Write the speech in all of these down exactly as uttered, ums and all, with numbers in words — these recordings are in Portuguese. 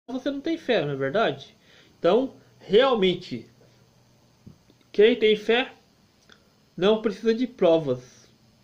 você não tem fé, não é verdade? Então, realmente, quem tem fé não precisa de provas.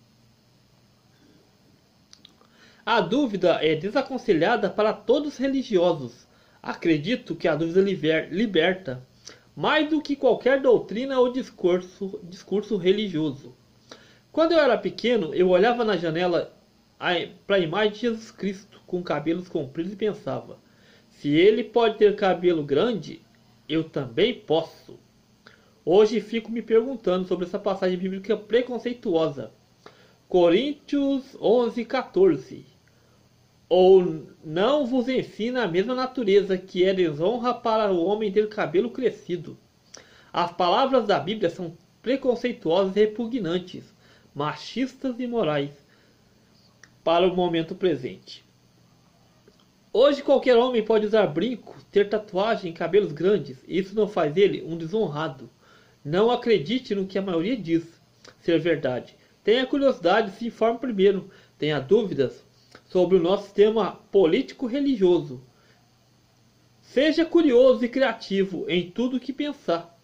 A dúvida é desaconselhada para todos os religiosos. Acredito que a dúvida liber- liberta mais do que qualquer doutrina ou discurso, discurso religioso. Quando eu era pequeno, eu olhava na janela para a imagem de Jesus Cristo com cabelos compridos e pensava: se ele pode ter cabelo grande, eu também posso. Hoje fico me perguntando sobre essa passagem bíblica preconceituosa. Coríntios onze, quatorze. Ou não vos ensina a mesma natureza que é desonra para o homem ter cabelo crescido. As palavras da Bíblia são preconceituosas e repugnantes, machistas e morais para o momento presente. Hoje qualquer homem pode usar brinco, ter tatuagem e cabelos grandes, e isso não faz dele um desonrado. Não acredite no que a maioria diz ser verdade. Tenha curiosidade, se informe primeiro. Tenha dúvidas sobre o nosso sistema político-religioso. Seja curioso e criativo em tudo que pensar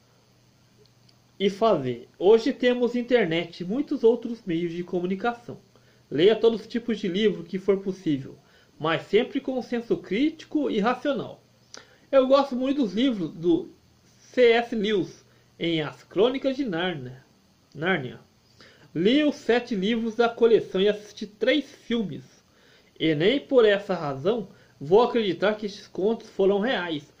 e fazer. Hoje temos internet e muitos outros meios de comunicação. Leia todos os tipos de livro que for possível, mas sempre com um senso crítico e racional. Eu gosto muito dos livros do C S Lewis em As Crônicas de Nárnia. Nárnia. Li os sete livros da coleção e assisti três filmes. E nem por essa razão vou acreditar que estes contos foram reais.